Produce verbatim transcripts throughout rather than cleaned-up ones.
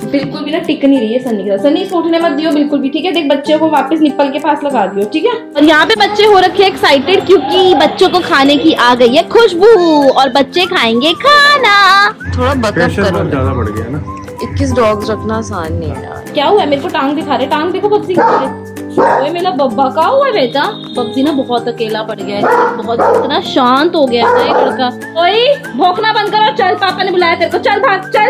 बिल्कुल भी ना टिक नहीं रही है सन्नी के साथ। सन्नी इसको उठने मत दियो बिल्कुल भी, ठीक है। देख बच्चे को वापस निप्पल के पास लगा दियो, ठीक है। और यहाँ पे बच्चे हो रखे हैं एक्साइटेड क्योंकि बच्चों को खाने की आ गई है खुशबू और बच्चे खाएंगे खाना। थोड़ा बकअप करो, ज्यादा बढ़ गया ना। इक्कीस डॉग्स रखना आसान नहीं है यार। क्या हुआ है? मेरे को टांग दिखा रहे, टांग देखो बब्जी की। ओए मेरा बब्बा का हुआ है बेटा। बब्जी ना बहुत अकेला पड़ गया है, बहुत इतना शांत हो गया है ये लड़का। ओए भौंकना बंद करो, चल पापा ने बुलाया तेरे को, चल भाग चल।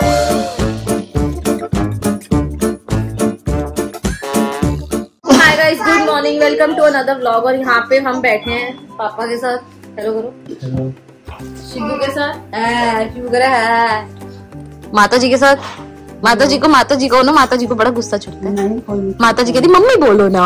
Hi guys, good morning, welcome to another vlog. और यहाँ पे हम बैठे हैं पापा के साथ। हेलो करो। हेलो। शिबू के साथ, शिबू करे है। माता जी के साथ। माता जी को माता जी को ना माता जी को बड़ा गुस्सा चढ़ता है। माता जी कहती मम्मी बोलो ना।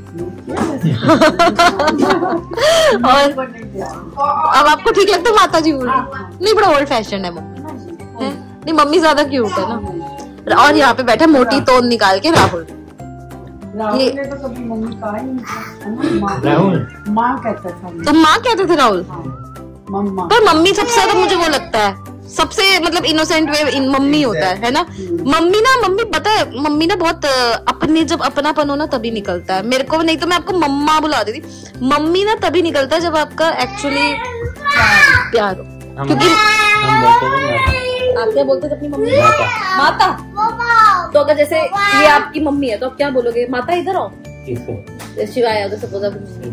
और अब आपको ठीक लगता है माता जी बोलो? नहीं, बड़ा ओल्ड फैशन है मम्मी। नहीं, मम्मी ज्यादा क्यूट है ना। और यहाँ पे बैठा मोटी तोन निकाल के राहुल। राहुल ने तो कभी मम्मी कहा ही नहीं। राहुल माँ कहता था। तो माँ कहते थे राहुल? मम्मा। पर मम्मी सबसे ज्यादा मुझे वो लगता है सबसे मतलब इनोसेंट वे इन मम्मी होता है, है ना। मम्मी ना मम्मी पता है मम्मी ना बहुत अपने जब अपनापन हो ना तभी निकलता है। मेरे को नहीं तो मैं आपको मम्मा बुला देती। मम्मी ना तभी निकलता है जब आपका एक्चुअली प्यार हो। क्योंकि आप क्या बोलते थे अपनी मम्मी? माता। तो अगर जैसे ये आपकी मम्मी है तो आप क्या बोलोगे? माता इधर आओ। शिवाय तो सपोज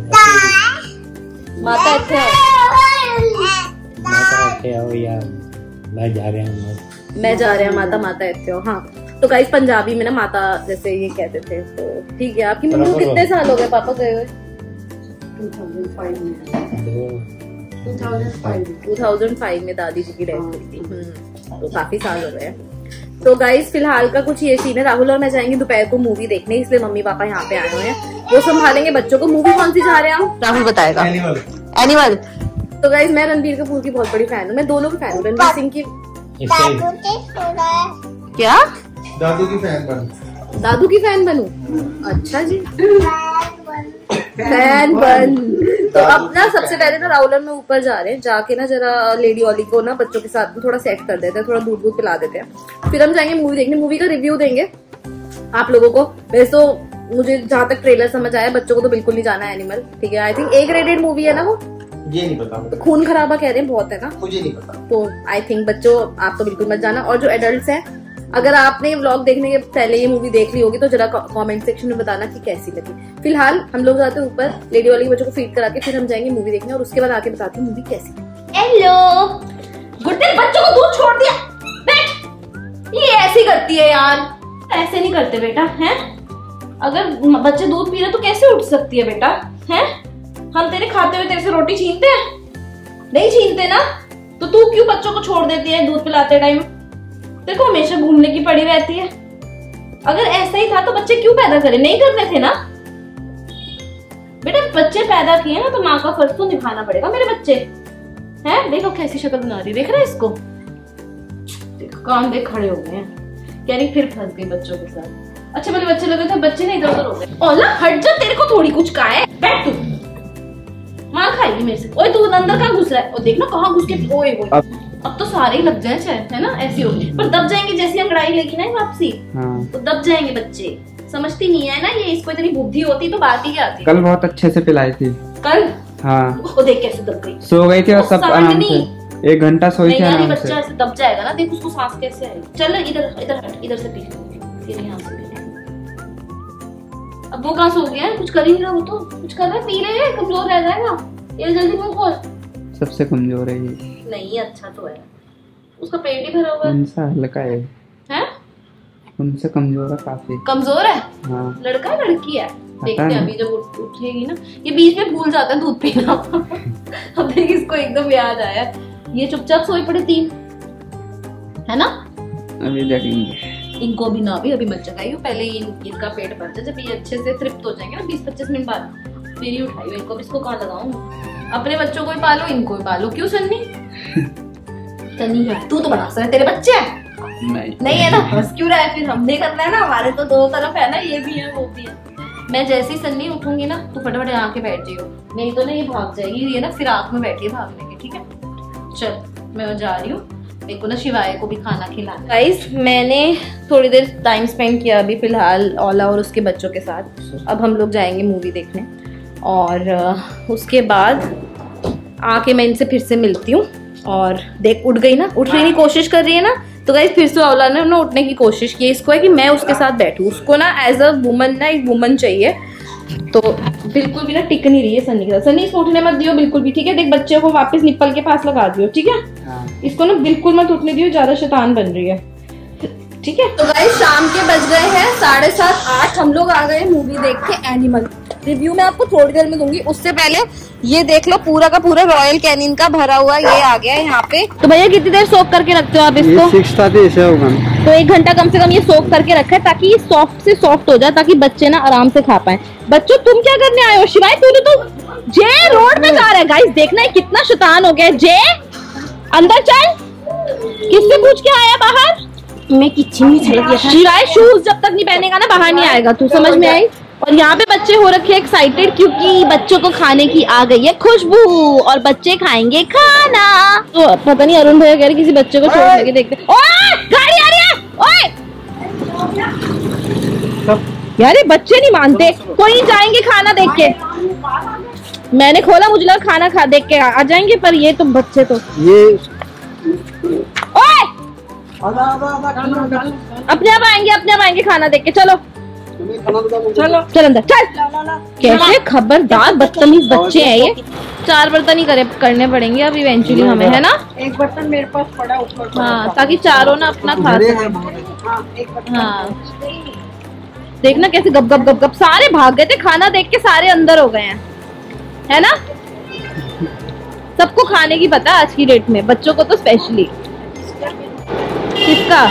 माता इतने आओ या मैं जा रहा हूँ मैं जा रहा हूँ माता माता ऐसे हो। हाँ तो गाइस पंजाबी में ना माता जैसे ये कहते थे। तो ठीक है। आपकी मम्मी को कितने साल हो गए पापा गए हुए? दो हज़ार पाँच में दादी जी की डेथ हुई थी। तो काफी साल हो गए। तो गाइस फिलहाल का कुछ ये सीन है। राहुल और मैं जाएंगे दोपहर को मूवी देखने, इसलिए मम्मी पापा यहाँ पे आए हुए हैं। वो संभालेंगे बच्चों को। मूवी कौन सी जा रहे हैं हम? राहुल बताएगा। एनिमल। तो गाइस मैं रणबीर कपूर की बहुत बड़ी फैन हूँ। मैं दोनों की फैन हूँ। रणबीर सिंह की क्या? दादू की फैन बनूं। दादू की फैन बनूं? अच्छा जी, फैन बन। तो अब ना सबसे पहले ना राहुल और मैं ऊपर जा रहे हैं। जाके ना जरा लेडी ओली को ना बच्चों के साथ थोड़ा सेट कर देते हैं, थोड़ा दूध दूध पिला देते हैं। फिर हम जाएंगे मूवी देखने। मूवी का रिव्यू देंगे आप लोगों को। वैसे तो मुझे जहाँ तक ट्रेलर समझ आया बच्चों को तो बिल्कुल नहीं जाना है एनिमल, ठीक है। I think A graded movie है ना वो? ये नहीं पता। तो खून खराबा कह रहे हैं बहुत है ना? मुझे नहीं पता। तो आई थिंक बच्चों आप तो बिल्कुल मत जाना। और जो एडल्ट्स हैं, अगर आपने व्लॉग देखने के पहले ये मूवी देख ली होगी तो जरा कमेंट सेक्शन में बताना कि कैसी लगी। फिलहाल हम लोग जाते हैं ऊपर लेडी वाली बच्चों को फीड करा के, फिर हम जाएंगे मूवी देखने और उसके बाद आके बताते हैं मूवी कैसी लगी। हेलो गुड्डे, बच्चों को दूध छोड़ दिया। बैठ। ये ऐसी करती है यार। ऐसे नहीं करते बेटा, हैं? अगर बच्चे दूध पी रहे तो कैसे उठ सकती है बेटा, हैं? हम तेरे खाते हुए तेरे से रोटी छीनते हैं? नहीं छीनते ना। तो तू क्यों बच्चों को छोड़ देती है दूध पिलाते टाइम? तेरे को हमेशा घूमने की पड़ी रहती है। अगर ऐसा ही था तो बच्चे क्यों पैदा करे? नहीं करने थे ना बेटा। बच्चे पैदा किए ना तो माँ का फर्ज तो निभाना पड़ेगा। मेरे बच्चे हैं, देखो कैसी शक्ल बना रही, देख रहे इसको? देखो कान देख खड़े हो गए हैं। कह रही फिर फंस गई बच्चों के साथ। अच्छा पहले बच्चे लगे थे, बच्चे नहीं इधर उधर हो गए। ओला हट जा, तेरे को थोड़ी कुछ कहा है। बैठ तू, माँ खाएगी मेरे से। ओए तू अंदर कहाँ घुस रहा है? और देखना कहाँ घुस के। ओए ओए अब तो सारे ही लग जाए शायद, है ना? ऐसी होगी पर दब जाएंगे जैसी अंगड़ाई लेगी ना वापसी। हाँ। तो दब जाएंगे बच्चे। समझती नहीं है ना ये, इसको इतनी बुद्धि होती तो बात ही क्या आती। कल बहुत अच्छे से पिलाई थी। कल? हाँ। वो देख कैसे दब गई। सो गई थी और सब आराम से एक घंटा सोई थी आराम से। बच्चा ऐसे दब जाएगा ना, देख उसको सांस कैसे आएगी। चल इधर इधर हट, इधर से पी फिर यहाँ से पी। अब वो कहाँ सो गया? कुछ कर ही नहीं रहा वो तो। कुछ कर रहा है, पी ले, कमजोर रह जाएगा। ये जल्दी मुंह खोल। सबसे कमजोर है ये। नहीं अच्छा तो है, उसका पेट ही भरा हुआ है। उनसे हल्का है। हैं? उनसे कमजोर है काफी। कमजोर है? हाँ। लड़का है लड़की है? देखते हैं अभी जब उठेगी ना। ये बीच में भूल जाता है दूध पीना। अब देख इसको एकदम याद आया। ये चुपचाप सोई पड़े तीन, है ना? अभी देखेंगे इनको भी ना भी अभी मत जगाइए। पहले इन, इनका पेट भर जाए, जब ये अच्छे से तृप्त हो जाएंगे ना बीस पच्चीस मिनट बाद फिर ही उठाइए इनको। अब इसको कहाँ लगाऊं? अपने बच्चों को ही पालो, इनको ही पालो। क्यों सन्नी? सन्नी है तू तो बना सकता है, तेरे बच्चे हैं? नहीं नहीं है ना, बस क्यों रहा है? फिर हमने करना है ना, हमारे तो दो तरफ है ना, ये भी है वो भी है। मैं जैसे ही सन्नी उठूंगी ना तो फटाफट यहाँ के बैठ जाइयो, नहीं तो ना ये भाग जाएगी। ये ना फिर आँख में बैठी है भागने के, ठीक है? चल मैं जा रही हूँ। मेरे को ना शिवाय को भी खाना खिलाना। गाइस मैंने थोड़ी देर टाइम स्पेंड किया अभी फिलहाल ओला और उसके बच्चों के साथ। अब हम लोग जाएंगे मूवी देखने और उसके बाद आके मैं इनसे फिर से मिलती हूँ। और देख उठ गई ना, उठने की कोशिश कर रही है ना, तो गाइस फिर से ओला ने ना उठने की कोशिश की। इसको है कि मैं उसके साथ बैठूँ, उसको ना एज अ वुमन ना एक वुमन चाहिए। तो बिल्कुल भी ना टिक नहीं रही है सन्नी के साथ। सन्नी इसको उठने मत दियो बिल्कुल भी, ठीक है। देख बच्चे को वापस निप्पल के पास लगा दियो, ठीक है। हाँ। इसको ना बिल्कुल मत उठने दियो, ज्यादा शैतान बन रही है, ठीक है। तो गाइस शाम के बज गए हैं साढ़े सात आठ। हम लोग आ गए मूवी देख के एनिमल। रिव्यू मैं आपको थोड़ी देर में दूंगी, उससे पहले ये देख लो पूरा का पूरा रॉयल कैनिन का भरा हुआ ये आ गया है यहाँ पे। तो भैया कितनी देर सोक करके रखते हो आप इसको? सिक्स थर्टी ऐसे होगा। तो एक घंटा कम से कम ये सोक करके रखा है ताकि ये सॉफ्ट से सॉफ्ट हो जाए, ताकि बच्चे ना आराम से खा पाए। बच्चों तुम क्या करने आए हो? शिवाय तूने तो जे रोड पे जा रहा है। गाइस देखना है कितना शैतान हो गया। जे अंदर चल, किससे पूछ के आया बाहर? मैं किचन में चला गया था। शिवाय शूज जब तक नहीं पहनेगा ना बाहर नहीं आएगा, तू समझ में आई? और यहाँ पे बच्चे हो रखे एक्साइटेड क्योंकि बच्चों को खाने की आ गई है खुशबू और बच्चे खाएंगे खाना। तो पता नहीं अरुण भैया कह रहे किसी बच्चे को छोड़ के देखते। ओए गाड़ी आ रही है, ओए यार ये बच्चे नहीं मानते। कोई नहीं जाएंगे खाना देख के। मैंने खोला, मुझे लगा खाना खा देख के आ जाएंगे, पर ये तो बच्चे तो ये ओए अपने आप आएंगे, अपने आप आएंगे खाना देख के। चलो चलो चल अंदर चल। कैसे खबरदार बदतमीज बच्चे हैं ये। चार बर्तन ही करे करने पड़ेंगे अब इवेंचुअली हमें, है ना। एक बर्तन मेरे पास पड़ा ऊपर। हाँ ताकि चारों ना अपना खा सकें। हाँ देखना कैसे गप गप गप गप सारे भाग गए थे खाना देख के, सारे अंदर हो गए हैं, है ना। सबको खाने की पता आज की डेट में, बच्चों को तो स्पेशली। किसका?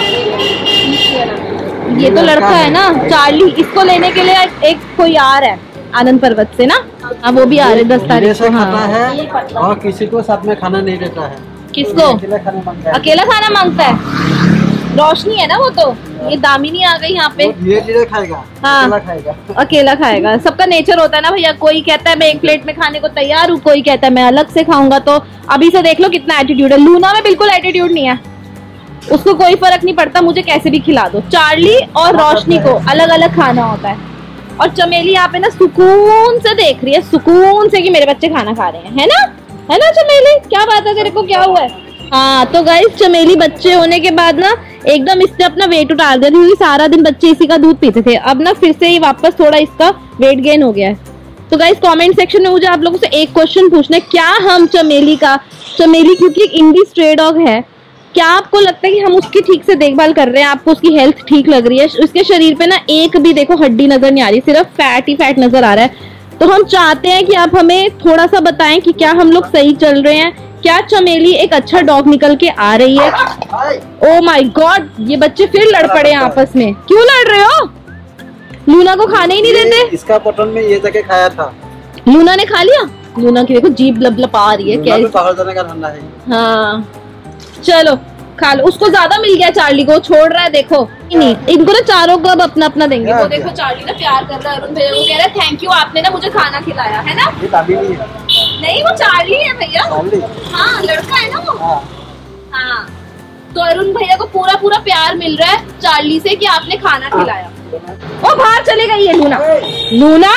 ये तो लड़का है ना चार्ली, इसको लेने के लिए एक कोई आ रहा है आनंद पर्वत से ना। हाँ वो भी आ रहे दस तारीख को। हाँ है और किसी को साथ में खाना नहीं देता है। किसको? अकेला खाना मांगता है। रोशनी है ना वो तो। ये दामिनी आ गई यहाँ पे। ये खाएगा। हाँ अकेला खाएगा, अकेला खाएगा। सबका नेचर होता है ना भैया। कोई कहता है मैं एक प्लेट में खाने को तैयार हूँ, कोई कहता है मैं अलग से खाऊंगा। तो अभी से देख लो कितना एटीट्यूड है। लूना में बिल्कुल एटीट्यूड नहीं है, उसको कोई फर्क नहीं पड़ता, मुझे कैसे भी खिला दो। चार्ली और रोशनी को अलग अलग खाना होता है। और चमेली यहाँ पे ना सुकून से देख रही है, सुकून से कि मेरे बच्चे खाना खा रहे हैं, है ना, है ना चमेली। क्या बात है, तेरे को क्या हुआ है? हाँ तो गाइस चमेली बच्चे होने के बाद ना एकदम इसने अपना वेट उतार दिया, क्योंकि सारा दिन बच्चे इसी का दूध पीते थे। अब ना फिर से ही वापस थोड़ा इसका वेट गेन हो गया है। तो गाइस कमेंट सेक्शन में मुझे आप लोगों से एक क्वेश्चन पूछना है, क्या हम चमेली का, चमेली क्योंकि एक इंडी स्ट्रे डॉग है, क्या आपको लगता है कि हम उसकी ठीक से देखभाल कर रहे हैं? आपको उसकी हेल्थ ठीक लग रही है? उसके शरीर पे ना एक भी देखो हड्डी नजर नहीं आ रही, सिर्फ फैट ही फैट नजर आ रहा है। तो हम चाहते हैं कि आप हमें थोड़ा सा बताएं कि क्या हम लोग सही चल रहे हैं, क्या चमेली एक अच्छा डॉग निकल के आ रही है। ओ माय गॉड, ये बच्चे फिर लड़ पड़े आपस में। क्यों लड़ रहे हो? लूना को खाने ही नहीं देते। इसका बटन में ये जगह खाया था, लूना ने खा लिया। लूना की देखो जीभ लपलपा रही है। क्या बाहर जाने का धंधा है। हाँ चलो खा लो। उसको ज्यादा मिल गया, चार्ली को छोड़ रहा है देखो। नहीं इनको ना चारों को अब अपना अपना देंगे। वो देखो चार्ली ना प्यार कर रहा है अरुण भैया को, कह रहा है थैंक यू आपने ना मुझे खाना खिलाया, है ना। ये दामिनी है। नहीं वो चार्ली है भैया। हाँ लड़का है ना वो। हाँ, हाँ। तो अरुण भैया को पूरा पूरा प्यार मिल रहा है चार्ली से कि आपने खाना खिलाया। ओ बाहर चले गई है लूना। लूना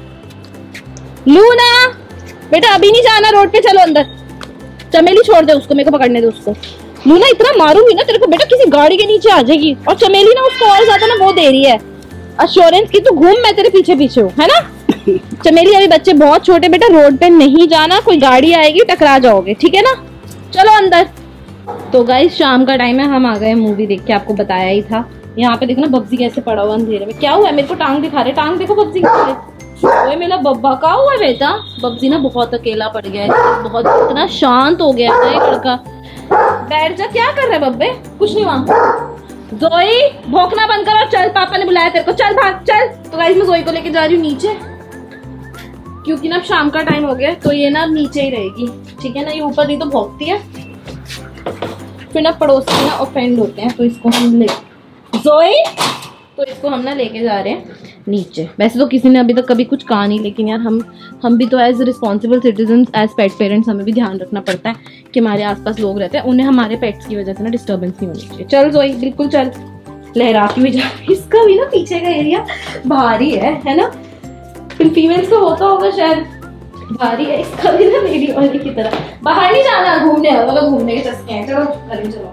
लूना बेटा अभी नहीं जाना, रोड पे चलो अंदर। चमेली छोड़ दे उसको, मेरे को पकड़ने दे उसको। लूना इतना मारूंगी ना तेरे को बेटा, किसी गाड़ी के नीचे आ जाएगी। और चमेली ना उसको और ज्यादा ना वो दे रही है अश्योरेंस की, तू घूम मैं तेरे पीछे पीछे हूँ, है ना। चमेली अभी बच्चे बहुत छोटे बेटा, रोड पे नहीं जाना, कोई गाड़ी आएगी टकरा जाओगे, ठीक है ना। चलो अंदर। तो गाइस शाम का टाइम है, हम आ गए मूवी देख के, आपको बताया ही था। यहाँ पे देखो ना बब्जी कैसे पड़ा हुआ अंधेरे में। क्या हुआ है? मेरे को टांग दिखा रहे, टांग देखो बब्जी ओए मेरा बब्बा का हुआ है बेटा। बब्जी ना बहुत अकेला पड़ गया है, बहुत इतना शांत हो गया है लड़का। बैठ जा। क्या कर रहा है बब्बे? कुछ नहीं वहां। जोई भौंकना बंद कर और चल, पापा ने बुलाया तेरे को, चल भाग चल। तो गाइस मैं जोई को लेके जा रही हूँ नीचे, क्योंकि ना शाम का टाइम हो गया, तो ये ना नीचे ही रहेगी, ठीक है ना। ये ऊपर नहीं तो भौंकती है, फिर ना पड़ोसी ना ऑफेंड होते हैं। तो इसको हम ले जोई तो इसको हम ना लेके जा रहे हैं। नीचे। वैसे तो किसी ने अभी तक कभी कुछ कहा नहीं, लेकिन यार हम हम भी तो as responsible citizen, as pet parents हमें भी ध्यान रखना पड़ता है कि हमारे आसपास लोग रहते हैं, उन्हें हमारे पेट्स की वजह से ना डिस्टर्बेंस नहीं होनी चाहिए। चल जोई, बिल्कुल चल, लहराती हुई जा। इसका भी ना पीछे का एरिया भारी है है ना, फीमेल्स को होता होगा शायद, भारी है। इसका भी ना मेरी वाली की तरह बाहर नहीं जाना, घूमने वाला, घूमने के चस्के हैं। चलो करें, चलो।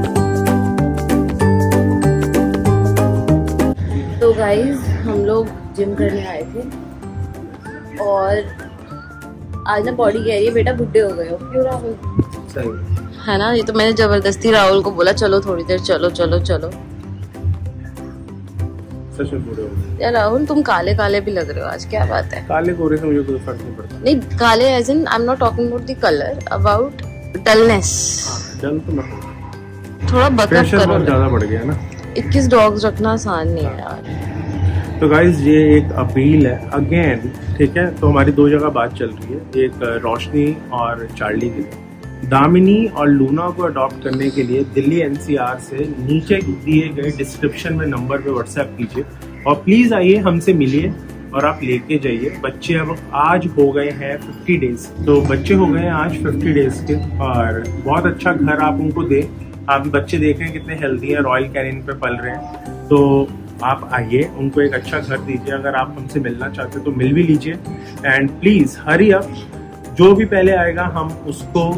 तो गाइज हम लोग जिम करने आए थे और आज ना बॉडी कह रही है बेटा बुड्ढे हो गए हो। क्यों राहुल? सही है ना, ये तो मैंने जबरदस्ती राहुल को बोला चलो थोड़ी देर, चलो चलो चलो। सच में बूढ़े हो गए यार राहुल तुम काले काले भी लग रहे हो आज, क्या बात है? काले गोरे से मुझे कोई फर्क नहीं पड़ता। नहीं काले as in I am not talking about the colour, about dullness. Dull तो मैं थोड़ा बकअप प्रेशर करो। बहुत ज्यादा बढ़ गया ना। इक्कीस डॉग्स रखना आसान नहीं है यार। तो गाइज ये एक अपील है अगेन, ठीक है? तो हमारी दो जगह बात चल रही है, एक रोशनी और चार्ली के लिए। दामिनी और लूना को अडॉप्ट करने के लिए दिल्ली एनसीआर से नीचे दिए गए डिस्क्रिप्शन में नंबर पे व्हाट्सएप कीजिए और प्लीज आइए हमसे मिलिए और आप लेके जाइए। बच्चे अब आज हो गए हैं पचास डेज, तो बच्चे हो गए हैं आज पचास डेज के और बहुत अच्छा घर आप उनको दें। आप बच्चे देख रहे हैं कितने हेल्दी हैं, रॉयल कैनिन पे पल रहे हैं, तो आप आइए उनको एक अच्छा घर दीजिए। अगर आप हमसे मिलना चाहते हो तो मिल भी लीजिए एंड प्लीज हरी अप। जो भी पहले आएगा हम उसको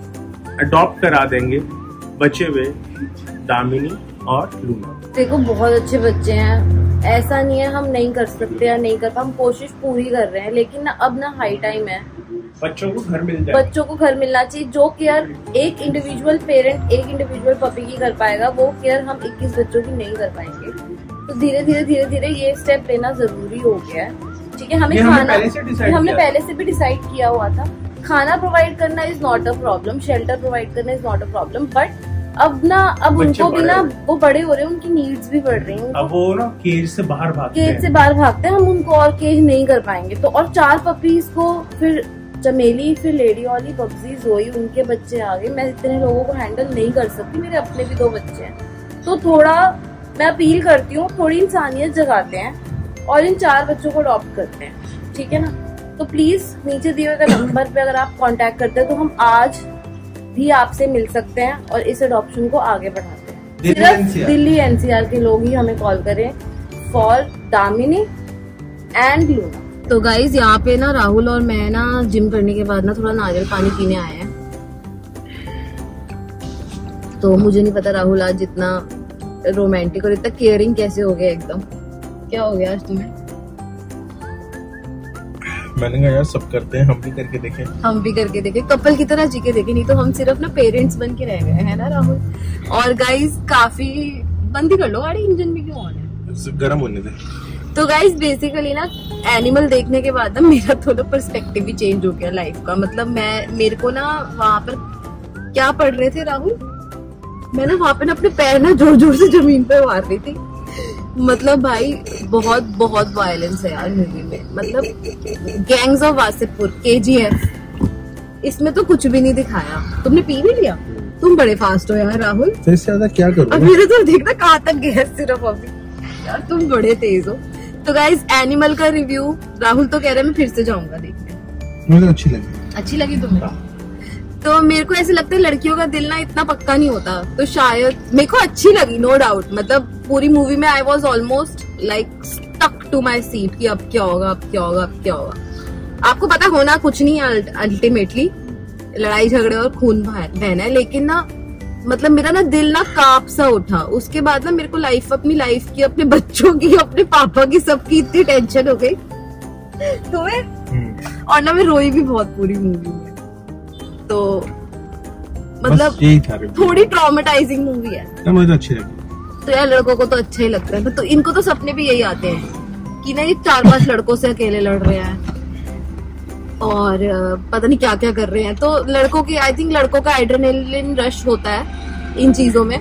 अडॉप्ट करा देंगे, बचे हुए दामिनी और लूना। देखो बहुत अच्छे बच्चे हैं, ऐसा नहीं है हम नहीं कर सकते या नहीं कर पा, हम कोशिश पूरी कर रहे हैं, लेकिन ना अब ना हाई टाइम है बच्चों को घर मिल जाए। बच्चों को घर मिलना चाहिए। जो केयर एक इंडिविजुअल पेरेंट एक इंडिविजुअल पपी की कर पाएगा, वो केयर हम इक्कीस बच्चों की नहीं कर पाएंगे। तो धीरे धीरे धीरे धीरे ये स्टेप लेना जरूरी हो गया है, ठीक है? हमें खाना हमने पहले से भी डिसाइड किया हुआ था। खाना प्रोवाइड करना is not a problem, shelter provide करना is not a problem, but अब ना अब उनको भी ना वो बड़े हो रहे हैं, उनकी नीड्स भी बढ़ रही हैं। अब वो ना केज से बाहर भागते हैं केज से बाहर भागते हैं, हम उनको और केज नहीं कर पाएंगे। तो और चार पपीज को, फिर चमेली, फिर लेडी वाली, पप्सी, जोई, उनके बच्चे आ गए। मैं इतने लोगों को हैंडल नहीं कर सकती, मेरे अपने भी दो बच्चे हैं। तो थोड़ा मैं अपील करती हूँ, थोड़ी इंसानियत जगाते हैं और इन चार बच्चों को अडॉप्ट करते हैं, ठीक है ना? तो प्लीज नीचे दिए हुए नंबर पे अगर आप कांटेक्ट करते हैं तो हम आज भी आपसे मिल सकते हैं और इस अडॉप्शन को आगे बढ़ाते हैं। सिर्फ दिल्ली एनसीआर के लोग ही हमें कॉल करें फॉर दामिनी एंड लूना। तो गाइज यहाँ पे ना राहुल और मैं ना जिम करने के बाद ना थोड़ा नारियल पानी पीने आए हैं। तो मुझे नहीं पता राहुल आज इतना रोमांटिक और इतना केयरिंग कैसे हो गया एकदम। क्या हो गया आज तुम्हें? मैंने कहा यार सब करते हैं, हम भी करके देखें। हम भी करके देखें, कपल की तरह जी के देखें, नहीं तो हम सिर्फ ना पेरेंट्स बन के रह गए हैं ना राहुल। और गाइज काफी बंद ही कर लो गाड़ी, इंजन भी क्यों ऑन है? गर्म होने दे। तो गाइज बेसिकली ना एनिमल देखने के बाद ना मेरा थोड़ा पर्सपेक्टिव भी चेंज हो गया लाइफ का। मतलब मैं मेरे को ना वहाँ पर क्या पढ़ रहे थे राहुल, मैं ना वहाँ पे ना अपने पैर ना जोर जोर से जमीन पे मार रही थी। मतलब भाई बहुत बहुत वायलेंस है यार मूवी में। मतलब गैंग्स ऑफ वासेपुर, केजीएफ, इसमें तो कुछ भी नहीं दिखाया। तुमने पी भी लिया? तुम बड़े फास्ट हो यार राहुल। तो इससे ज्यादा क्या करूं? अब मेरे तो देखना कहाँ तक गया सिर्फ अभी। यार तुम बड़े तेज हो। तो गाइज एनिमल का रिव्यू राहुल तो कह रहे हैं मैं फिर से जाऊंगा देखने। मुझे अच्छी लगी। अच्छी लगी तुम्हें? तो मेरे को ऐसे लगता है लड़कियों का दिल ना इतना पक्का नहीं होता, तो शायद मेरे को अच्छी लगी, नो डाउट। मतलब पूरी मूवी में I was almost like stuck to my seat कि अब क्या होगा, अब क्या होगा, अब क्या होगा। आपको पता होना कुछ नहीं है अल्टीमेटली, लड़ाई झगड़े और खून बहना है, लेकिन ना मतलब मेरा ना दिल ना कांप सा उठा। उसके बाद ना मेरे को लाइफ, अपनी लाइफ की, अपने बच्चों की, अपने पापा की, सबकी इतनी टेंशन हो गई तुम्हें। और ना मैं रोई भी बहुत पूरी मूवी में। तो मतलब थोड़ी ट्रॉमेटाइजिंग मूवी है। मुझे तो अच्छी लगी। तो यार लड़कों को तो अच्छा ही लगता है, तो इनको तो सपने भी यही आते हैं कि ना ये चार पांच लड़कों से अकेले लड़ रहे हैं और पता नहीं क्या क्या कर रहे हैं। तो लड़कों की, आई थिंक लड़कों का एड्रेनलिन रश होता है इन चीजों में,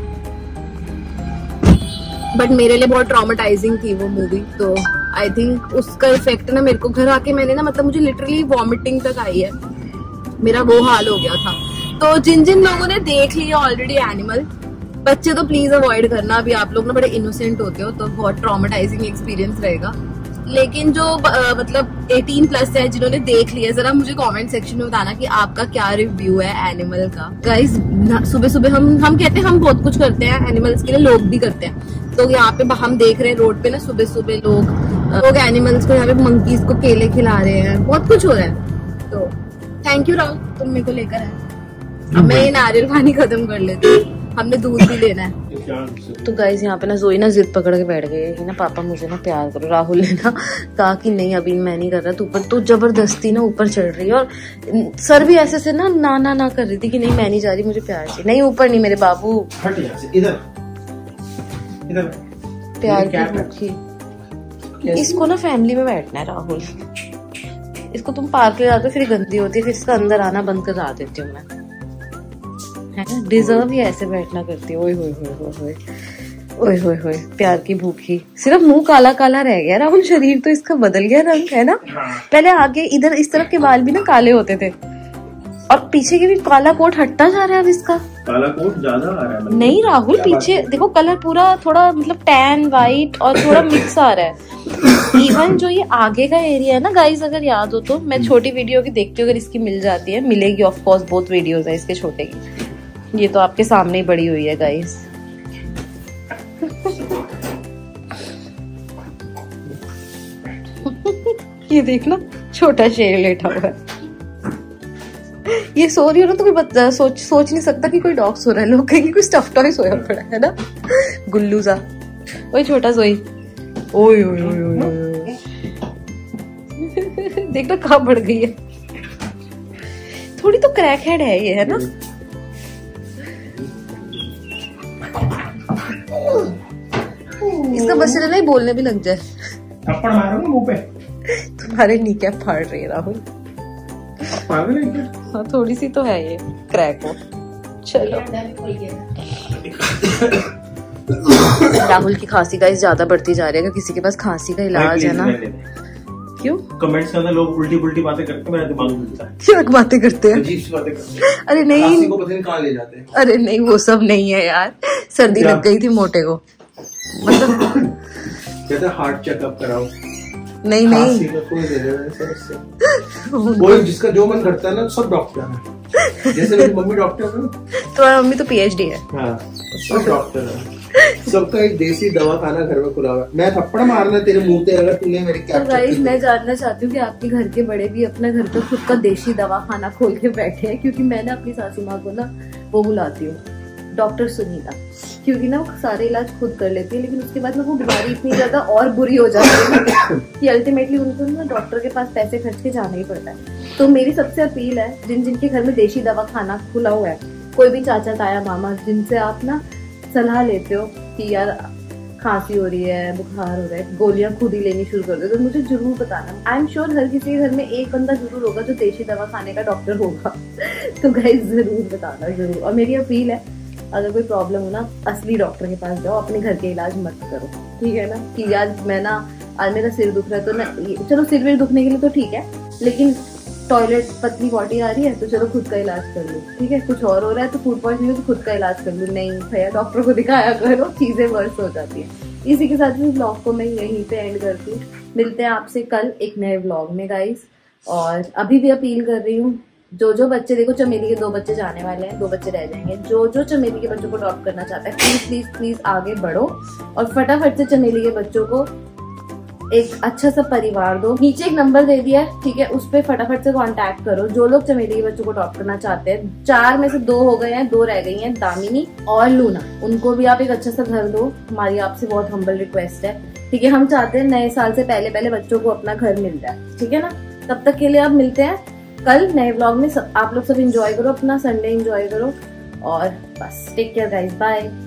बट मेरे लिए बहुत ट्रॉमेटाइजिंग थी वो मूवी। तो आई थिंक उसका इफेक्ट ना मेरे को घर आके मैंने ना मतलब मुझे लिटरली वॉमिटिंग तक आई है, मेरा वो हाल हो गया था। तो जिन जिन लोगों ने देख लिया ऑलरेडी एनिमल, बच्चे तो प्लीज अवॉइड करना। अभी आप लोग ना बड़े इनोसेंट होते हो, तो बहुत ट्रॉमेटाइजिंग एक्सपीरियंस रहेगा। लेकिन जो आ, मतलब अठारह प्लस है जिन्होंने देख लिया, जरा मुझे कमेंट सेक्शन में बताना कि आपका क्या रिव्यू है एनिमल का। गाइस सुबह सुबह हम हम कहते हैं हम बहुत कुछ करते हैं एनिमल्स के लिए, लोग भी करते हैं। तो यहाँ पे हम देख रहे हैं रोड पे ना सुबह सुबह लोग लोग एनिमल्स को, यहाँ पे मंकीज को केले खिला रहे हैं, बहुत कुछ हो रहा है। तो थैंक यू राहुल, तुम मेरे को लेकर आए। अब मैं ये नारियल पानी खत्म कर लेती हूँ, हमने दूध भी लेना है। तो गाइस यहाँ पे ना जोई ना जिद पकड़ के बैठ गए कि ना पापा मुझे ना प्यार करो। राहुल ने ना कहा कि नहीं अभी मैं नहीं कर रहा, तू ऊपर, तो जबरदस्ती ना ऊपर चढ़ रही है और सर भी ऐसे से ना ना ना ना कर रही थी कि नहीं मैं नहीं जा रही, मुझे प्यार चाहिए। नहीं ऊपर नहीं मेरे बाबू, इधर इधर प्यार की भूखी। इसको ना फैमिली में बैठना है राहुल, इसको तुम पार्क ले जाते हो फिर गंदी होती है, फिर इसका अंदर आना बंद करा देती हूँ मैं, है ना। डिजर्व ही ऐसे बैठना करती है। ओए होए होए होए ओए होए होए प्यार की भूखी। सिर्फ मुंह काला काला रह गया राहुल, शरीर तो इसका बदल गया रंग, है ना। पहले आगे इधर इस तरफ के बाल भी ना काले होते थे और पीछे के भी काला कोट हटता जा रहा है अब इसका। काला कोट ज्यादा आ रहा है। नहीं राहुल पीछे देखो कलर पूरा थोड़ा मतलब टैन वाइट और थोड़ा मिक्स आ रहा है। इवन जो ये आगे का एरिया है ना गाइस, अगर याद हो तो मैं छोटी वीडियो की देखती हूँ, अगर इसकी मिल जाती है, मिलेगी ऑफ कोर्स, बहुत वीडियोस है इसके छोटे की। ये तो आपके सामने ही बड़ी हुई है गाइस। ये देखना छोटा शेर लेटा हुआ है। ये सो रही हो ना तो कोई बच्चा सोच सोच नहीं सकता कि कोई डॉग सो रहा है, लोग कहेंगे कोई स्टफ टॉय सोया पड़ा है ना, गुल्लू सा। ओए छोटा सोई, ओए ओए ओए ओए देखना कहाँ बढ़ गई है। थोड़ी तो क्रैक हेड है ये, है ना। इसका बस चले बोलने भी लग जाए। थप्पड़ मारूंगा मुंह पे। तुम्हारे नीचे फाड़ रही है राहुल। पागल है क्या? हाँ थोड़ी सी तो है ये क्रैक हो। चलो राहुल की खांसी गाइस ज्यादा बढ़ती जा रही है। अगर किसी के पास खांसी का इलाज है ना, क्यों कमेंट्स के अंदर लोग उल्टी पुल्टी बातें करते हैं, मेरा दिमाग घूमता है। क्या बातें करते हैं, अजीब सी बातें करते हैं। अरे नहीं को पता नहीं कहाँ ले जाते हैं। अरे नहीं वो सब नहीं है यार, सर्दी लग गई थी मोटे को, मतलब कहते हार्ट चेकअप कराओ। नहीं नहीं कोई जिसका जो मन करता है ना, सब डॉक्टर है। जैसे मेरी मम्मी डॉक्टर है, तुम्हारी मम्मी तो पीएचडी है। हाँ, सब डॉक्टर है। सबका एक देसी दवाखाना घर में खुला हुआ है। मैं थप्पड़ मारना तेरे मुंह पे अगर तूने मेरी कैप। तो गाइस मैं जानना चाहती हूँ कि आपके घर के बड़े भी अपना घर पे खुद का देसी दवाखाना खोल के बैठे हैं, क्योंकि मैं ना अपनी सासू माँ को ना वो बुलाती हूँ डॉक्टर सुनीता, क्योंकि ना वो सारे इलाज खुद कर लेती है, लेकिन उसके बाद ना वो बीमारी इतनी ज्यादा और बुरी हो जाती है कि अल्टीमेटली उनको ना डॉक्टर के पास पैसे खर्च के जाना ही पड़ता है। तो मेरी सबसे अपील है, जिन जिनके घर में देशी दवाखाना खुला हुआ है, कोई भी चाचा ताया मामा जिनसे आप ना सलाह लेते हो कि यार खांसी हो रही है, बुखार हो रहा है, गोलियां खुद ही लेनी शुरू कर दो, तो मुझे जरूर बताना। आई एम श्योर हर किसी के घर में एक बंदा जरूर होगा जो देशी दवाखाने का डॉक्टर होगा। तो गाइस जरूर बताना जरूर। और मेरी अपील है, अगर कोई प्रॉब्लम हो ना, असली डॉक्टर के पास जाओ, अपने घर के इलाज मत करो, ठीक है ना। कि आज मैं ना आज मेरा सिर दुख रहा है तो ना, चलो सिर में दुखने के लिए तो ठीक है, लेकिन टॉयलेट पतली पॉटी आ रही है तो चलो खुद का इलाज कर लो, ठीक है। कुछ और हो रहा है तो फूड पॉइजनिंग हो तो खुद का इलाज कर लो। नहीं भैया डॉक्टर को दिखाया करो, चीजें वर्स हो जाती है। इसी के साथ इस ब्लॉग को मैं यहीं पे एंड करती हूँ। मिलते हैं आपसे कल एक नए ब्लॉग में गाइस। और अभी भी अपील कर रही हूँ, जो जो बच्चे, देखो चमेली के दो बच्चे जाने वाले हैं, दो बच्चे रह जाएंगे, जो जो चमेली के बच्चों को ड्रॉप करना चाहता है प्लीज प्लीज प्लीज आगे बढ़ो और फटाफट से चमेली के बच्चों को एक अच्छा सा परिवार दो। नीचे एक नंबर दे दिया है, ठीक है, उस पर फटाफट से कांटेक्ट करो जो लोग चमेली के बच्चों को ड्रॉप करना चाहते हैं। चार में से दो हो गए हैं, दो रह गई हैं, दामिनी और लूना। उनको भी आप एक अच्छा सा घर दो, हमारी आपसे बहुत हम्बल रिक्वेस्ट है, ठीक है। हम चाहते हैं नए साल से पहले पहले बच्चों को अपना घर मिल जाए, ठीक है ना। तब तक के लिए आप मिलते हैं कल नए व्लॉग में। सब आप लोग सब एंजॉय करो, अपना संडे एंजॉय करो और बस टेक केयर गाइस, बाय।